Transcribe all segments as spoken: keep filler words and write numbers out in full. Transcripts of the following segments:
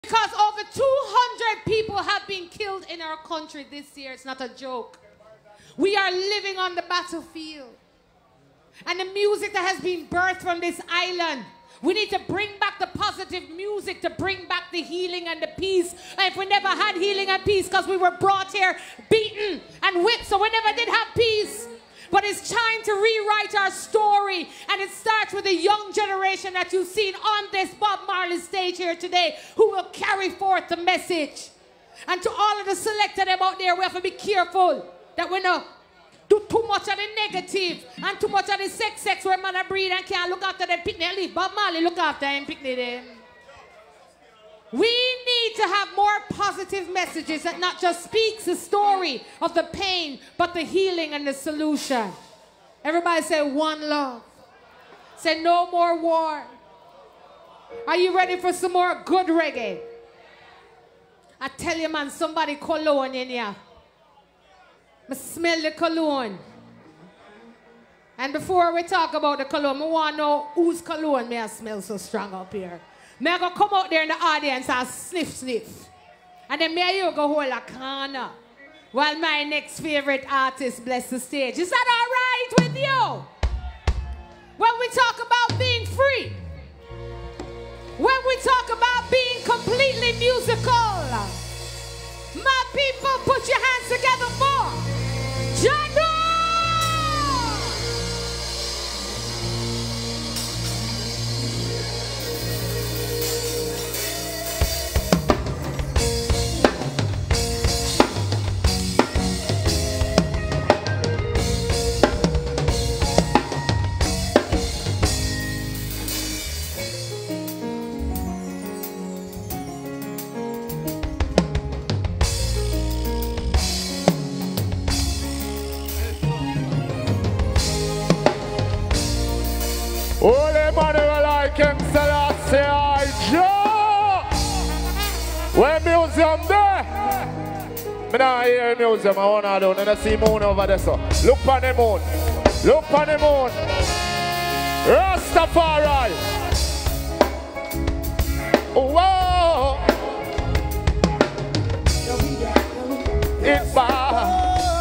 Because over two hundred people have been killed in our country this year. It's not a joke. We are living on the battlefield. And the music that has been birthed from this island, we need to bring back the positive music to bring back the healing and the peace. And if we never had healing and peace because we were brought here beaten and whipped, so we never did have peace. But it's time to rewrite our story. And it starts with the young generation that you've seen on this Bob Marley stage here today, who will carry forth the message. And to all of the selected them out there, we have to be careful that we don't do too much of the negative and too much of the sex sex where man breed and can't look after them picnic. Leave Bob Marley look after him picnic them. We need to have more positive messages that not just speaks the story of the pain, but the healing and the solution. Everybody say one love. Say no more war. Are you ready for some more good reggae? I tell you, man, somebody cologne in here. I smell the cologne. And before we talk about the cologne, I want to know whose cologne may I smell so strong up here. May I go come out there in the audience and sniff, sniff. And then may you go hold a corner while my next favorite artist bless the stage. Is that all right with you? When we talk about being free, when we talk about being completely musical, my people, put your hands together for Jado! Holy Manuel, I can say I Joe. Where museum there? I don't hear museum. I want to do. I see moon over there. So look on the moon. Look on the moon. Rastafari. Whoa. It's bad.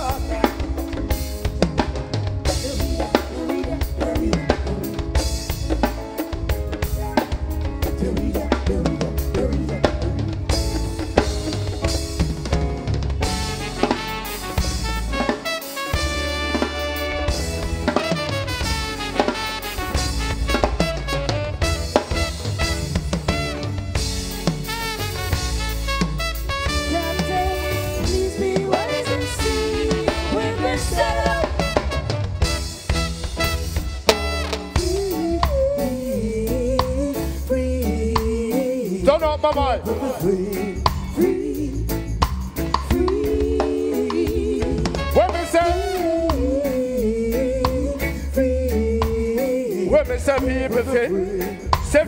Turn up my mind. Free, free, free. When me say, free, when me say people free, say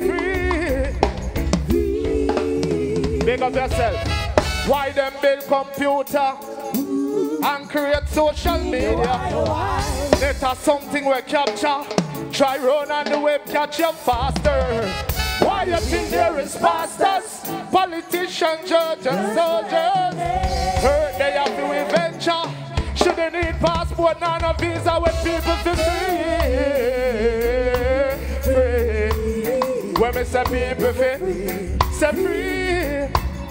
free. Make up yourself. Why them build computer and create social media? That's something we capture. Try run on the web, catch you faster. Why you think there is pastors, politicians, judges, and soldiers? Heard they have to venture. Should they need passport, not a visa with people to free? Free. When me say people free, say free.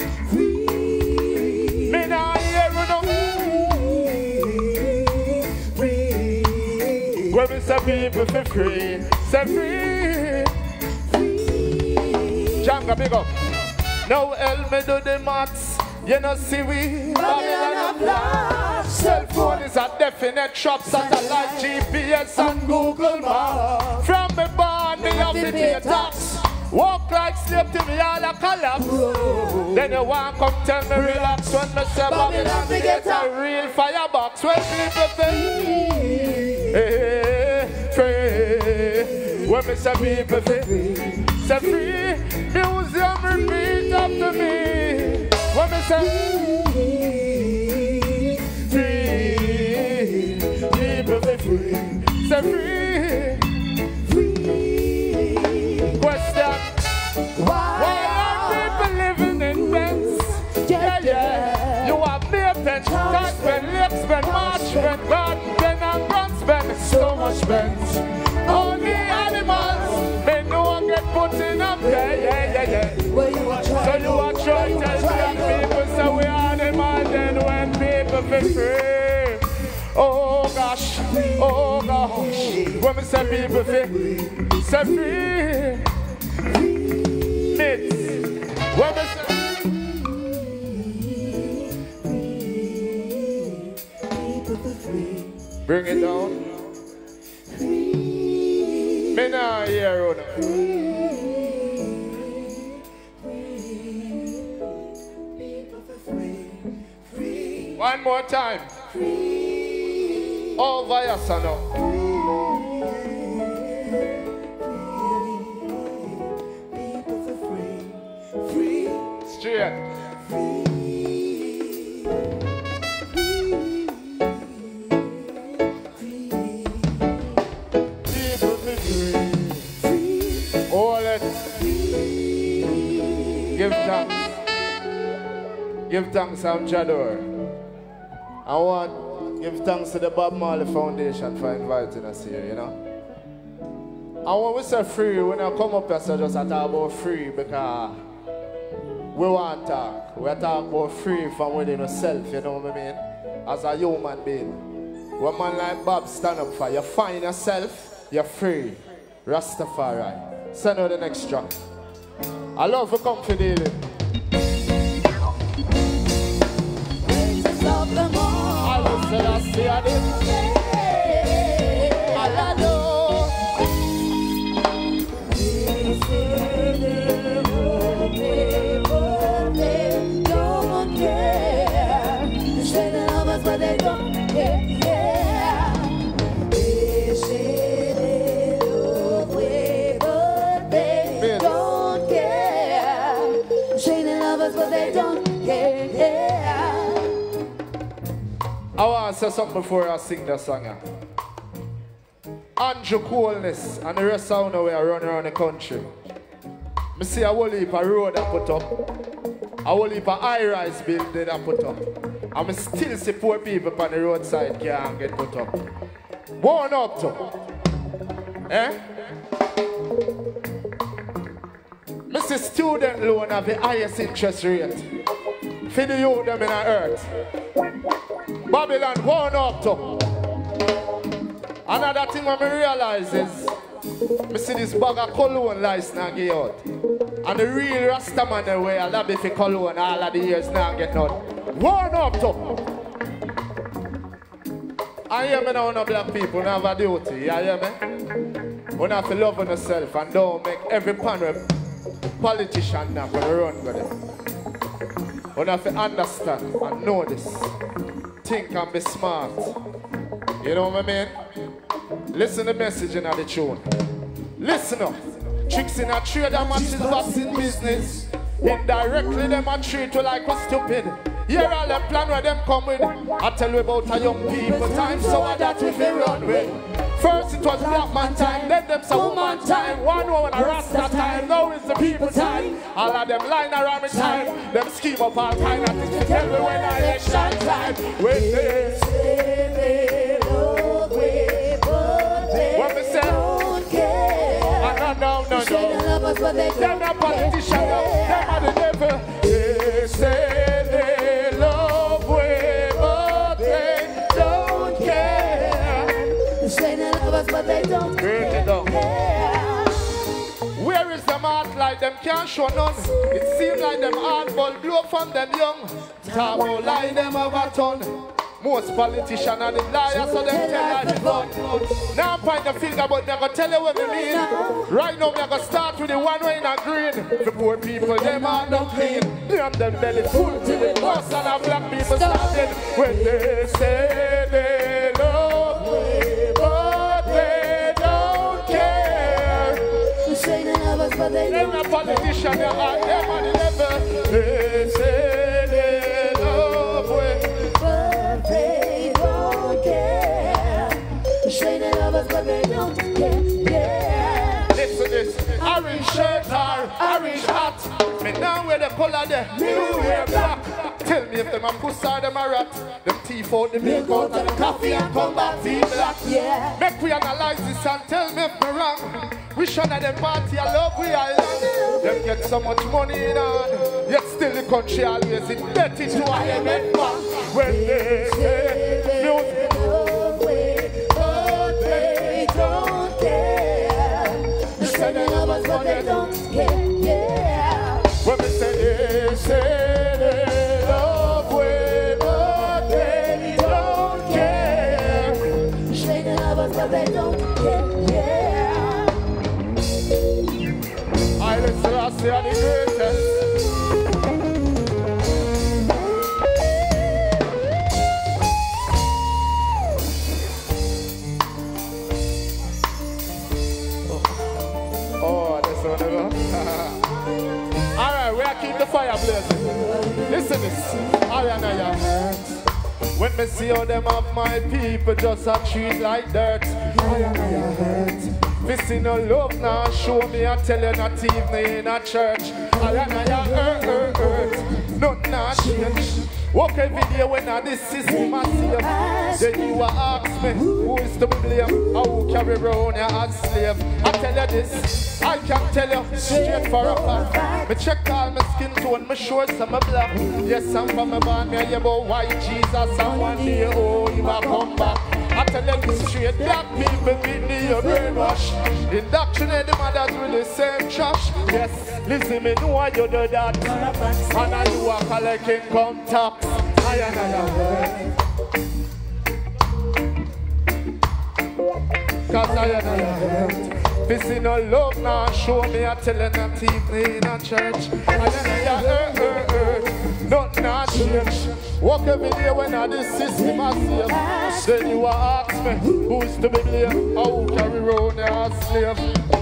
Free. Me not hear no. Free. When me say people free, say free. Janga, big up. Now help me do the maths. You know, see we Babylon of love. Cell phone is a definite trap. Satellite, G P S and Google Maps. From me born, me have to pay tax. Walk like slave to me all a collapse. Whoa. Then you want come tell me relax. When me say Babylon, me get a real firebox. When people say hey, free. When me say people free, say free. Museum repeat after me. When me say free, people be free, say free, free. Question: why, why are people living in free. Oh gosh, oh gosh. When we say people free, say free. Myths. When we say bring it down. Me now hear you. One more time. All via Sano. Straight. Give thanks. Give thanks, I'm Jador. I want to give thanks to the Bob Marley Foundation for inviting us here, you know. And when we say free, when I come up here, so just I talk about free because we want to talk. We talk about free from within yourself, you know what I mean? As a human being. When man like Bob stand up for, you find yourself, you're free. Rastafari. Send out the next track. I love for comfy I will say I see I did. I know. Don't care. They say they love us, but they don't care. They say they love we, but they don't care. They say they love us, but they don't care. I want to say something before I sing that song. Andrew Coolness and the rest of the way I run around the country. I see a whole heap of road I put up. A whole heap of high-rise building I put up. And I still see poor people on the roadside can't get put up. One up to. Eh? I see student loan have the highest interest rate. For the youth them in the earth. Babylon, one up to. Another thing I realize is, I see this bag of cologne lights now get out. And the real Rasta man the way I love it for cologne all of the years now get none. One up to. I hear me now no black people now have a duty, you hear me? We have to love on yourself and don't make every panel politician now going to run with it. We have to understand and know this. Think and be smart. You know what I mean? Listen to the message in the tune. Listen up. Tricks in a trade and matches box in business. Indirectly them a treat you like a stupid. Here all them plan where them come with. I tell you about a young people time, so I that we feel run with. First it was black man time, then them some woman time. One woman a Rasta time, now it's the people time. All of them line around me time. Them scheme up all kind of things to tell me when I election time. When they say they love we, but they what me say? Don't care. I no, no, no, no. They're not politicians, them are the devil. They say they love we, but they don't care. They say they love us, but they don't care. Where is them heart like them can't show none? It seems like them heart ball blow from them young. Talk about lie them have a ton. Most politicians are the liars, so them tell like the fun. Now I'm point the finger, but they're gonna tell you what we mean. Right now, we're gonna start with the one way in a green. The poor people, them are not clean. Them them belly full till the bus and the black people started. When they say they love me, but they don't care. They say they love us, but they don't care. They're a politician, they are them on the level. They say they love me. They don't care. They say they love us, but they don't care. Yeah. Listen this. Orange shirt or orange hat. Me now wear the color there. Me wear black. Tell me if them a puss or them a rat. Them teeth out the milk out of the coffee and come back to black. Yeah. Make we analyze this and tell me if me wrong. We shun at them party, I love we island. Them get so much money in on. Yet still the country always in dirty to I am it man. When they say music, but they don't care. They say they love us, but they don't care. Yeah. When we say they say they love we, but they don't care. They say they love us, but they don't care. Yeah. I listen, I say I'm the greatest. Alright, we are keep the fire blazing. Listen this. Ariana, when me see how them of my people just a treat like dirt. Ariana, hurt. Me see no love now, show me I tell you not even in a church. Ariana, hurt, hurt, hurt. Nothing not change. Walk every day when I this system I see you. Then you ask me, who is to blame? How who carry around you as slave? I tell you this, I can tell you straight for a fact. Me check all my skin tone, my shorts and my black. Yes, I'm from a band, me hear about white Jesus, and one day, oh, you will come back. I tell you this straight, black people beat me your brainwash. Indoctrinate the mothers with the same trash. Yes, listen, me know why you do that. And now you are collecting income tax. I and I am cause I and I am this is no love now, show me I tell you not even in a church. I and I am nothing not change. Walk every day when I this system I see. Then you ask me, who's to be blamed? How who carry around you as slave?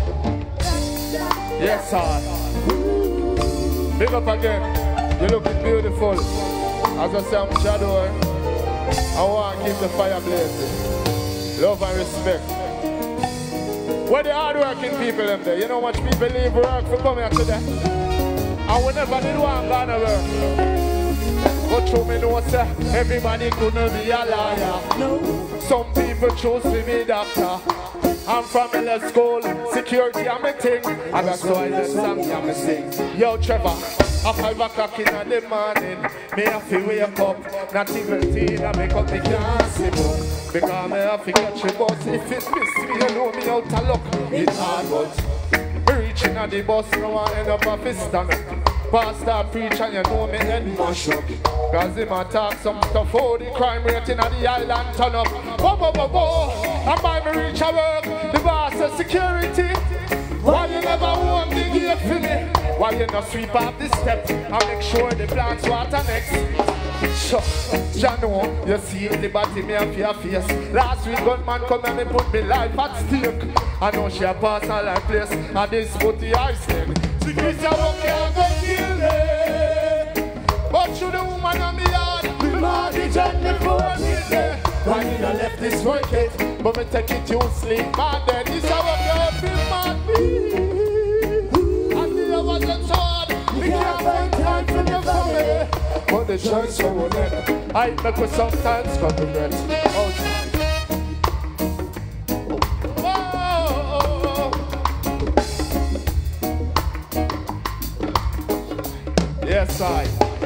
Yes, sir. Big up again. You're looking beautiful. As I say, I'm shadow. I want to keep the fire blazing. Love and respect. Where the hard-working people them there? You know much people leave work for coming here today. And we never did one gonna work. But through me know, sir, everybody couldn't be a liar. No. Some people choose to be doctor. I'm from L school, security I'm a thing. And that's why the song I'm a sing. Yo, Trevor, at five o'clock in the morning, me have to wake up. Not even tea, I make up me can't see book. Because me have to catch a bus. If it miss me, you know me out of luck. It's hard, but reaching at the bus, no one end up a fist on it. Pastor preach and you know me head mash up. Cause him a talk some stuff, oh the crime rate in the island turn up. Bo bo bo bo, and by me reach a work, the boss of security. Why you never want the gate for me? Why you not sweep up the step and make sure the plants water next? Sure, you know, you see liberty me and your face. Last week gunman come and me put me life at stake. I know she a pass her like place and this put the ice thing. Security won't can't go kill me. But you the woman on me yard, the mortgage and the poor there. Why you not left this work it? But me take it you sleep man then. This is what you feel man me. And the other the sword, we can't find time for the family. But the church so will let I make me sometimes come to rest. Oh. Yes, I.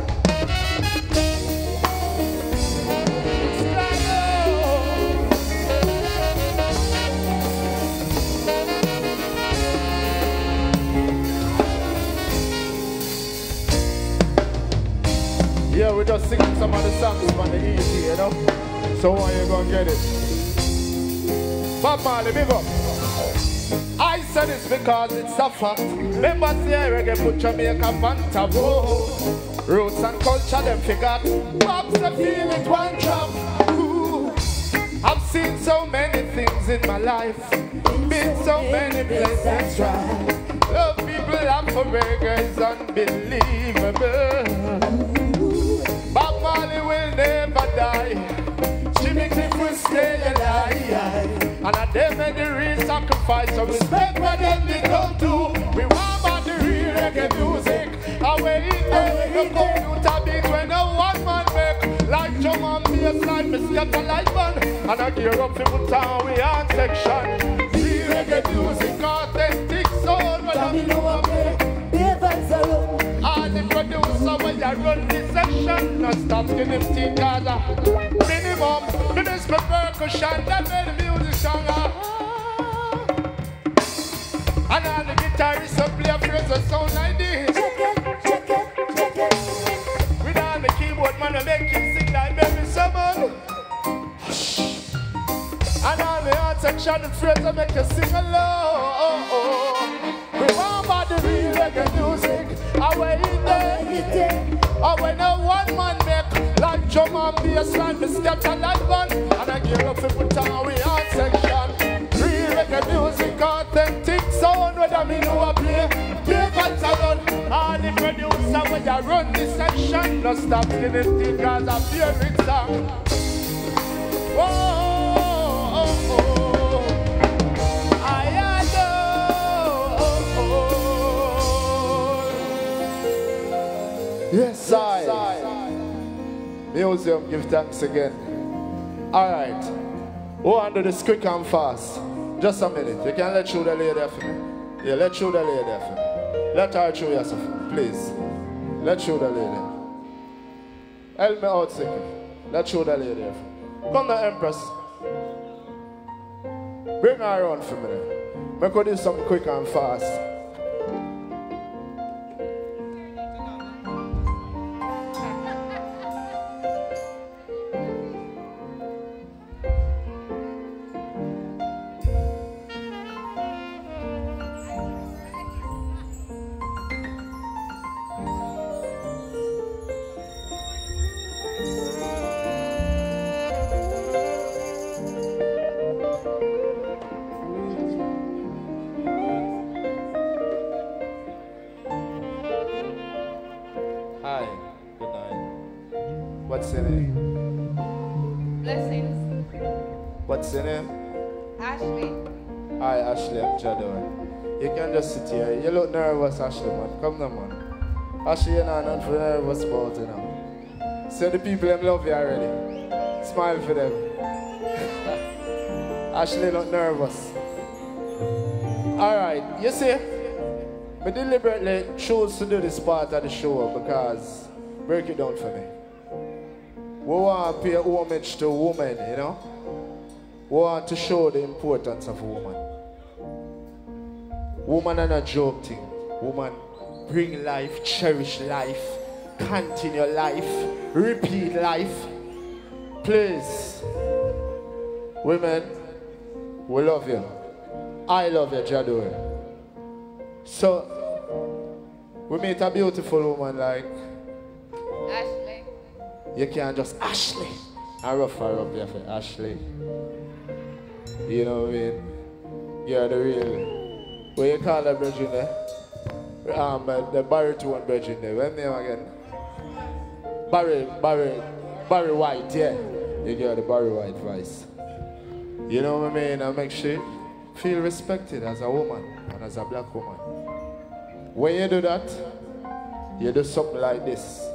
Yeah, we're just singing some of the songs from the E P, you know? So why you gonna get it? Bob Marley, big up. I said it's because it's a fact. Members here reggae put Jamaica Fanta. Whoa. Roots and culture them forgot. Bob's a feel it one drop. Ooh. I've seen so many things in my life. Been so many places right. Love people love for reggae is unbelievable. Bob Marley will never die. Jimmy Cliff will stay alive. And at them made the real sacrifice. So respect what them they don't do. We want about the real reggae music. Away in there, the computer beat when no one man make. Like drum and bass, like me scatter like band. And I gear up to put town we on section. Real reggae music, authentic soul. Well, I know I'm there. All the producers. producer when you run this section. Not stop getting him tea cause uh, minimum. It is my percussion that made the music stronger. And all the guitarists will play a phrase that sound like this. Check it, check it, check it. With all the keyboard man, I make him sing like baby someone. And all the art section, the phrase I make you sing along. Remember the real reggae music, away in there. Oh, when no one man make like drum and bass line, me step to that gun. And I gear up to put on we art section. Real reggae music, authentic sound, whether me know a play. Play what's a run. All the producer when you run this section, no stop in it because I fear it song. Whoa. Yes, I. Museum, give thanks again. Alright. Who under this quick and fast? Just a minute. You can let through the lady for me. Yeah, let through the lady for me. Let her through yourself, please. Let through the lady. Help me out, sick. Let through the lady for me. Come the Empress. Bring her around for me. Make her do something quick and fast. Hi, good night. What's your name? Blessings. What's your name? Ashley. Hi, Ashley, I'm Jador. You can just sit here. You look nervous, Ashley, man. Come on, man. Ashley, you're not nothing nervous about, you know. So the people, them love you already. Smile for them. Ashley, not nervous. Alright, you see, I deliberately chose to do this part of the show because, break it down for me. We want to pay homage to women, you know. We want to show the importance of a woman. Woman are not a joke thing. Woman bring life, cherish life, continue life, repeat life. Please, women, we love you. I love you, Jador. So, we meet a beautiful woman like Ashley. you can't just Ashley and rough her up there for Ashley. You know what I mean? You're the real. What you call that brethren there? Um, uh, the baritone brethren there. What name again? Barry, Barry, Barry White, yeah. You get the Barry White voice. You know what I mean? I make sure you feel respected as a woman and as a black woman. When you do that, you do something like this.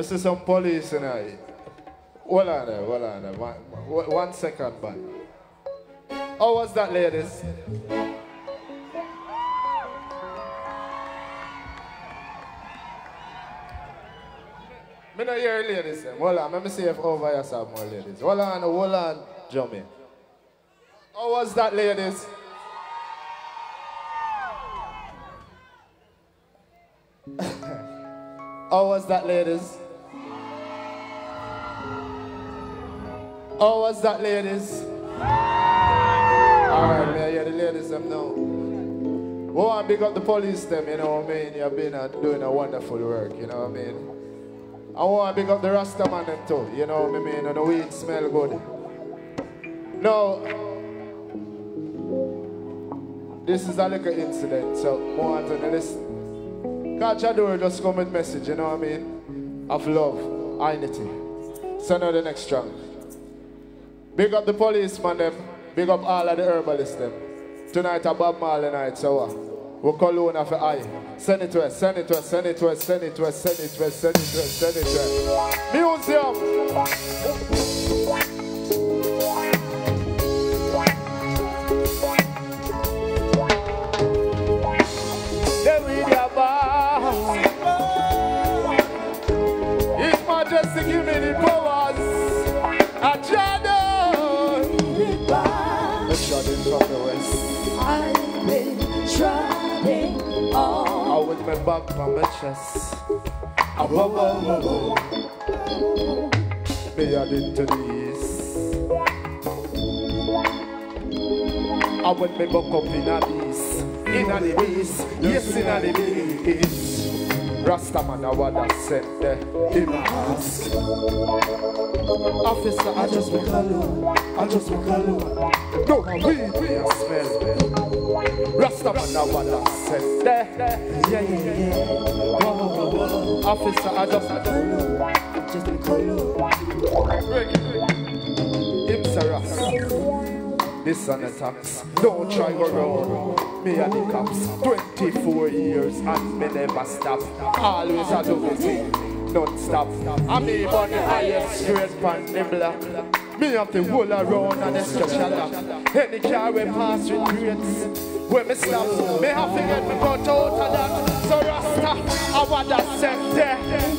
I see some police in here. Hold on there, hold on there. One, one, one second, man. How was that, ladies? Me no hear ladies. Hold on, let me see if over here some more ladies. Hold on, hold on, Jummy. How was that, ladies? How was that, ladies? How was that, ladies? Alright, man, yeah, the ladies them know. We want to big up the police them, you know what I mean? You've been uh, doing a wonderful work, you know what I mean? I want to big up the Rasta man them too, you know what I mean? And the weed smell good. Now, this is a little incident, so I want to listen. Catch a door just come with message, you know what I mean? Of love, unity. So now the next track. Big up the policeman them, big up all of the herbalists them. Tonight a Bob Marley night, so what? We call Luna for I. Send it to us, send it to us, send it to us, send it to us, send it to us, send it to us, send it to us. Museum! His Majesty give me the powers. A Jordan. The Jordan from the west. I've been trying all. I with my back on my chest. Ah, whoa, whoa, whoa, whoa. Me add into the east. I with my back up in a beast. In a the beast. Yes, in a the beast. Rastaman, I want to set there in my house. Officer, I just make a look. I just make a look. No, we, we a smell. Rastaman, I want to set there. Yeah, yeah, yeah. Whoa, whoa, whoa. Officer, I just make a look. I just make a look. Him, sir, this on the tax. Don't try go round. Me and the cops. twenty-four years and me never stop. Always a do the thing. Don't stop. I me on the highest straight pan the block. Me have the whole around and the stretch a lock. Any car we pass with crates. When me stop, me have to get me cut out of that. So Rasta, I want that set there.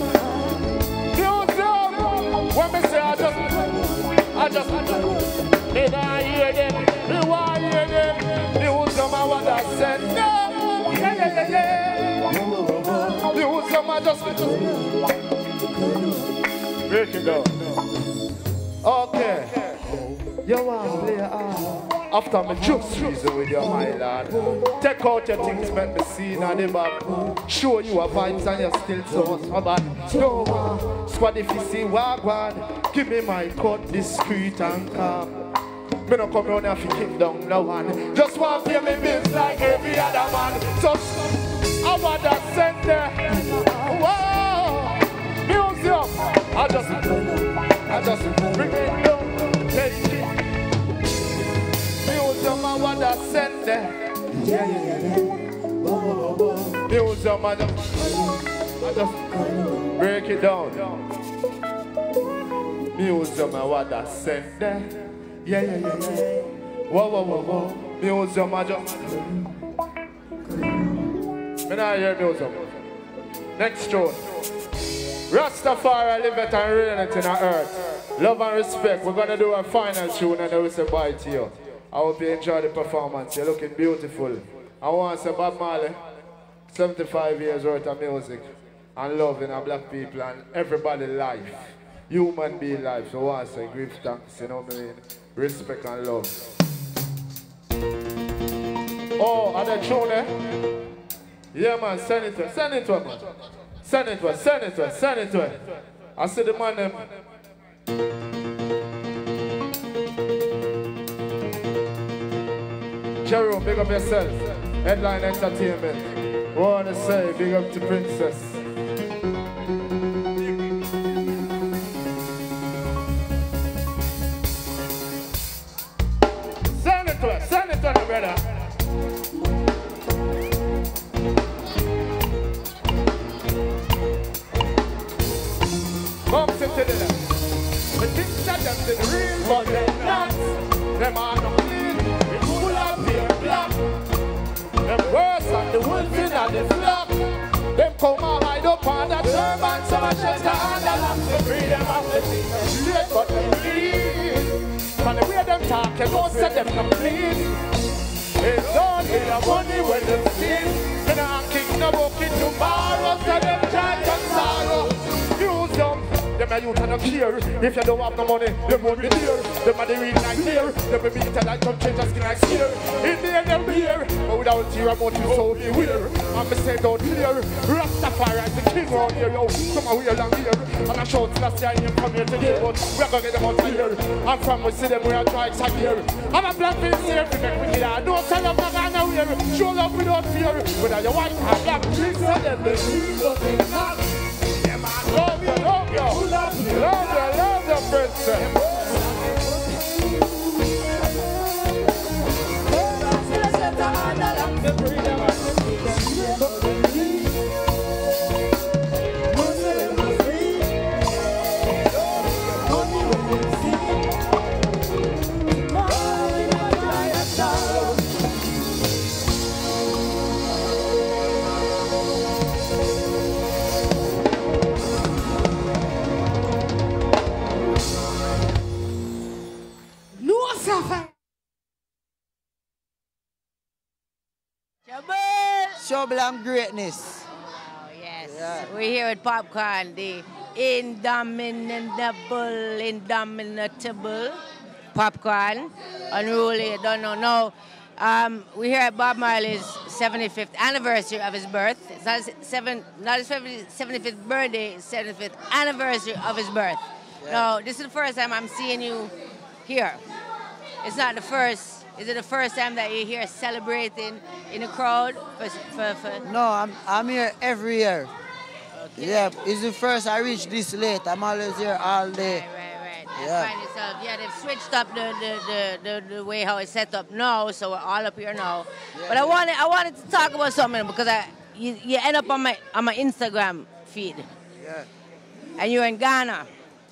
When me say I just, I just, I just, me don't hear them, me want hear them. Me who some I want that set there. Yeah, yeah, yeah, yeah. Me who some I just, break it down. Okay. You want to play ah. After me just reason with your my lad. Take out your things, make me see in the back. Show you a vibes and you're still so so bad. No man, squad if you see wagwan. Give me my cut discreet and calm. Me no come round here to kick down no one. Just want to pay me bills like every other man. So I want that center. Whoa, museum. I just, I just bring it down. Take it. Museum, I want that center. Yeah, yeah, yeah. Museum, I just, I just break it down. Museum, I want that center. Yeah, yeah, yeah, yeah. Whoa, whoa, whoa, whoa. Museum, I just. Me not hear museum. Next tune. Rastafari live it and reign it in the earth. Love and respect. We're gonna do a final tune and then we say bye to you. I hope you enjoy the performance. You're looking beautiful. I want to say Bob Marley, seventy-five years worth of music and love in our black people and everybody life. Human being life. So I want to say give thanks, you know what I mean? Respect and love. Oh, and the tune, eh? Yeah, man, send it to us. Send it to us, man. Send it to us, send it to us, send it to us. I see the man, them. Jerome, big up yourself. Headline Entertainment. Want to say, big up to Princess. Send it to us, send it to us, brother. come and hide up on that turban. Some are shelter under the freedom of the thing. Straight but them bleed. From the way them talk, you don't set them complete. It's only the money when them steal. Then I'm king no bucket tomorrow. So them try to sorrow. Use them. Them a youth and a care. If you don't have no money, them won't be there. Them a the real like here. Them be beaten like some change skin like steer. In the end they'll be here. But without your motive so beware. And me say don't clear. Rastafari is the king round here. Yo, come on here long here. And I shout last year him from here today. But we're gonna get them out of here. And from we see them we are trying to here. I'm a black face here to make me get out. Don't tell them I'm gonna here. Show love without fear. Whether you're white or black, please tell them the truth. Love you, love you, love you, love you, love you, princess. Showbiz greatness. Oh, yes. Yeah. We're here with Popcorn, the indomitable, indomitable Popcorn. Unruly, don't know. No. Um, we're here at Bob Marley's seventy-fifth anniversary of his birth. It's not his, seven, not his seventy-fifth birthday, it's seventy-fifth anniversary of his birth. Yeah. No, this is the first time I'm seeing you here. It's not the first. Is it the first time that you're here celebrating in the crowd? For, for, for... No, I'm I'm here every year. Okay. Yeah, it's the first I reached this late. I'm always here all day. Right, right, right. Yeah. Find yourself. Yeah, they've switched up the the, the, the the way how it's set up now, so we're all up here now. Yeah, but I wanted I wanted to talk about something because I you, you end up on my on my Instagram feed. Yeah. And you're in Ghana.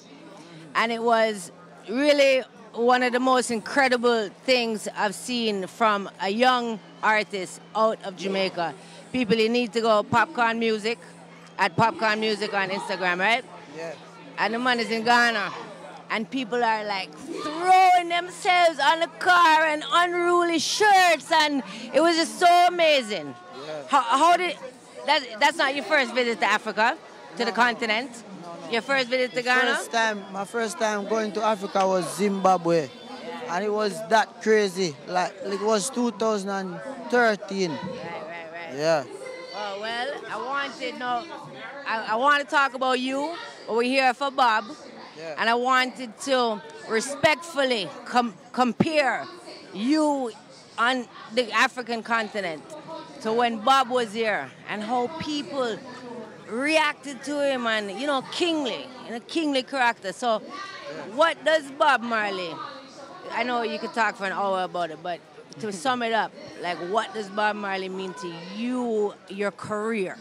And it was really one of the most incredible things I've seen from a young artist out of Jamaica. People, you need to go Popcorn Music, at Popcorn Music on Instagram, right? Yeah. And the man is in Ghana. And people are like throwing themselves on the car and unruly shirts. And it was just so amazing. Yeah. How, how did, that, that's not your first visit to Africa, to the continent? Your first visit to Ghana? First time, my first time going to Africa was Zimbabwe. Yeah. And it was that crazy. Like, it was two thousand thirteen. Right, right, right. Yeah. Oh, well, I wanted, no, I, I want to talk about you. We're here for Bob. Yeah. And I wanted to respectfully com compare you on the African continent to when Bob was here and how people reacted to him and, you know, kingly, in a kingly character. So what does Bob Marley, I know you could talk for an hour about it, but to sum it up, like what does Bob Marley mean to you, your career?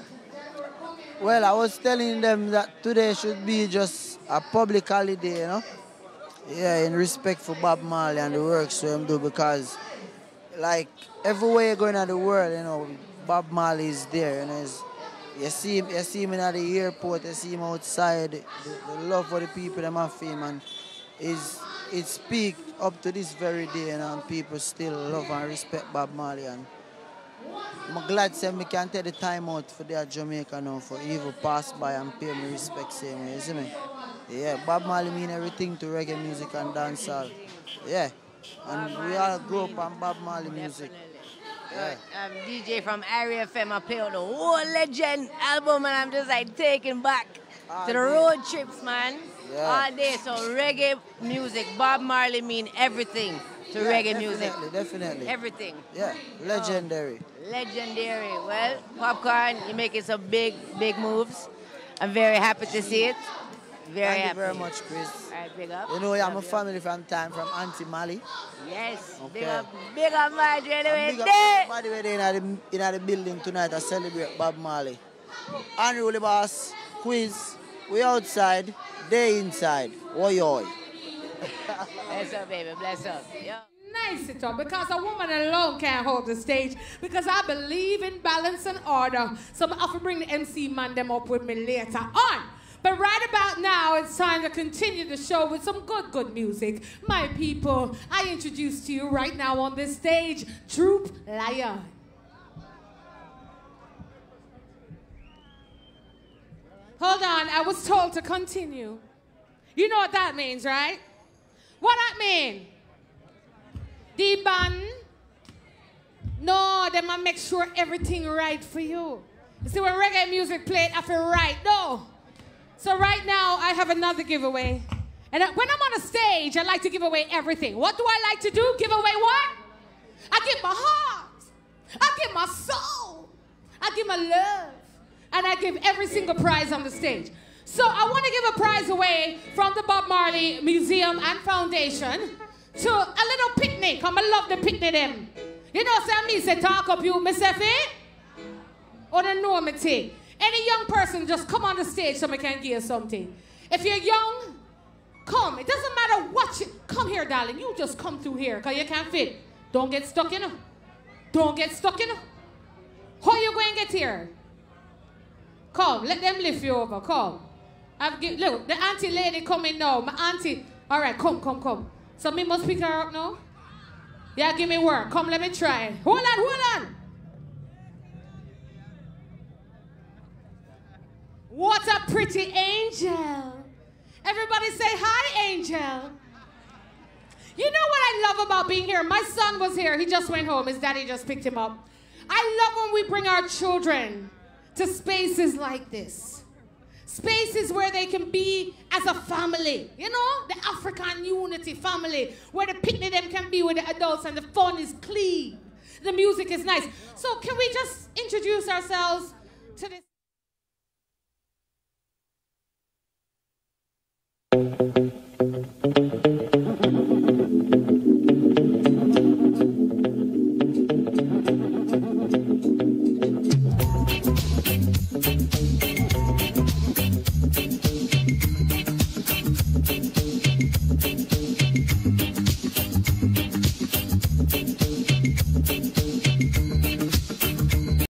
Well, I was telling them that today should be just a public holiday, you know? Yeah, in respect for Bob Marley and the works we do, because like everywhere you go in the world, you know, Bob Marley is there, you know. You see him, you see him in the airport, you see him outside, the, the love for the people them have for him, and is it speak up to this very day, you know, and people still love and respect Bob Marley. And I'm glad that I can take the time out for their Jamaica now, for even pass by and pay me respect same way, you see me? Yeah, Bob Marley mean everything to reggae music and dancehall. Yeah, and we all grew up on Bob Marley music. Yeah. Um, D J from Area F M, I play out the whole Legend album, and I'm just like taking back all to the day. Road trips, man. Yeah. All day. So reggae music, Bob Marley mean everything to yeah, reggae definitely, music. Definitely. Everything. Yeah, legendary. Oh, legendary. Well, Popcorn, you're making some big, big moves. I'm very happy to see it. Very Thank happy. you very much, Chris. All right, big up. You know, I'm a family from time from Auntie Mali. Yes. Okay. Big up, big up, my anyway. Big up everybody in the, in the building tonight to celebrate Bob Marley. Unruly Boss, Quiz, we outside, they inside. Oi, oi. Bless up, baby. Bless up. Yo. nice it up because a woman alone can't hold the stage because I believe in balance and order. So I'm going to bring the M C man them up with me later on. But right about now, it's time to continue the show with some good, good music. My people, I introduce to you right now on this stage, Troop Lion. Hold on, I was told to continue. You know what that means, right? What that mean? The band, no, they must make sure everything right for you. You see, when reggae music played, I feel right, no. So right now, I have another giveaway. And when I'm on a stage, I like to give away everything. What do I like to do? Give away what? I give my heart. I give my soul. I give my love. And I give every single prize on the stage. So I want to give a prize away from the Bob Marley Museum and Foundation to a little picnic. I'm going to love the picnic them. You know, say me say talk up you, Miss Effie? Or the know me thing. Any young person, just come on the stage so I can give you something. If you're young, come. It doesn't matter what you... Come here, darling. You just come through here because you can't fit. Don't get stuck in it. Don't get stuck in it. How you going to get here? Come. Let them lift you over. Come. I've give, look, the auntie lady coming now. My auntie. All right, come, come, come. So me must pick her up now? Yeah, give me work. Come, let me try. Hold on, hold on. What a pretty angel. Everybody say hi, angel. You know what I love about being here? My son was here. He just went home. His daddy just picked him up. I love when we bring our children to spaces like this. Spaces where they can be as a family. You know, the African unity family. Where the picnic them can be with the adults and the fun is clean. The music is nice. So can we just introduce ourselves to this?